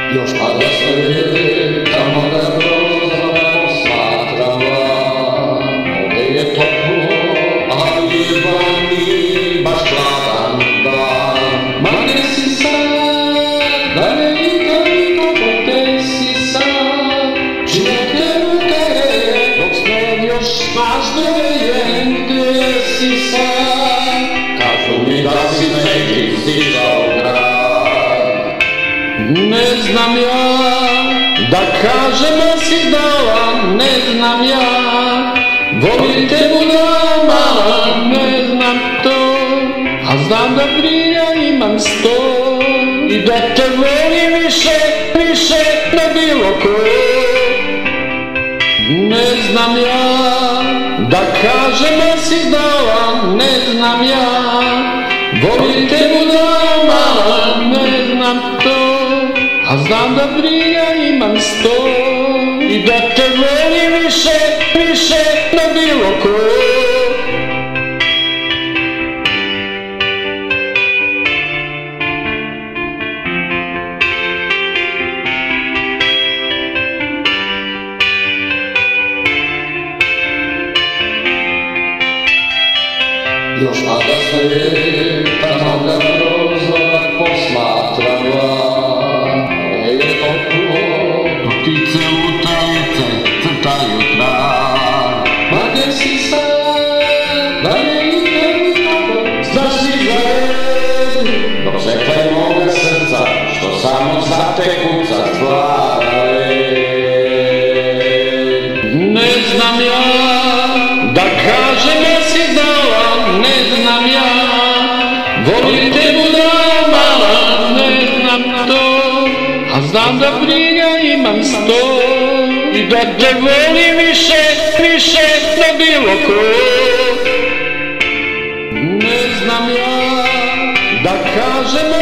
Još kada se tamo da prozora posmatrala, ovde je toplo, ali vani baš hladan dan. Ma gde si sad, da ne vidim gde si sad, čine te ruke, dok sneg još snažno je, gde si sad, kažu mi da si neki stižao grad. Ne znam ja, da kažem da si dala, ne znam ja, volim te budala, ne znam to, a znam da brilja imam 100 i da te volim više, više na bilo ko. Ne znam ja, da kažem da si dala, ne znam ja, volim te budala, ne znam to, a znam da brilja imam 100 i da te volim više, više na bilo ko. Još kada se tamo da prozora posmatrala, ovde je toplo, ptice lutalice crtaju trag. Ma gde si sad, da ne idem tako, znaš li za red, dok se kraj moga srca, što samo za te kuca stvara red. Ne znam ja, da kažem da si dala, ne znam ja, volim te budala, ne znam to, a znam da brilja imam 100 i da te volim više, više na bilo ko. Ne znam ja, da kažem